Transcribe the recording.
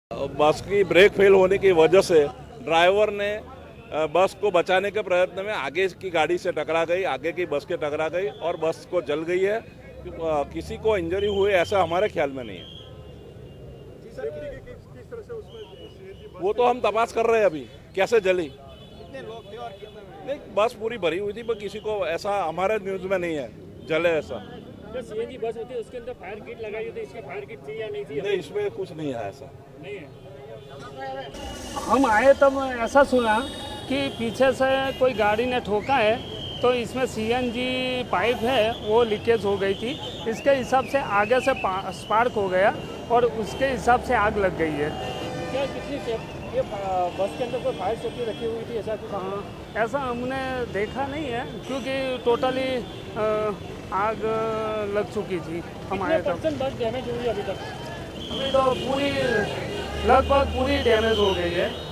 बस की brake fail होने की वजह से ड्राइवर ने बस को बचाने के प्रयत्न में आगे की गाड़ी से टकरा गई, आगे की बस के टकरा गई और बस को जल गई है। किसी को इंजरी हुई ऐसा हमारे ख्याल में नहीं है। वो तो हम तपास कर रहे हैं अभी, कैसे जली। कितने लोग थे और नहीं, बस पूरी भरी हुई थी, पर किसी को ऐसा हमारे न्यूज में नहीं है जले ऐसा। जो सीएनजी बस होती है उसके अंदर फायर किट लगाई होती है, इसमें फायर किट थी या नहीं थी? नहीं, इसमें कुछ नहीं है ऐसा। नहीं है। हम आए तब ऐसा सुना कि पीछे से कोई गाड़ी ने ठोका है, तो इसमें सीएनजी पाइप है वो लीकेज हो गई थी। इसके हिसाब से आगे से स्पार्क हो गया और उसके हिसाब से आग लग गई है। क्या कितनी ये बस के अंदर कोई फायर सेफ्टी रखी हुई थी ऐसा कुछ? हाँ, ऐसा हमने देखा नहीं है क्योंकि टोटली आग लग चुकी थी हमारे तक। बस डैमेज हुई अभी तक? अभी तो पूरी लगभग पूरी डैमेज हो गई है।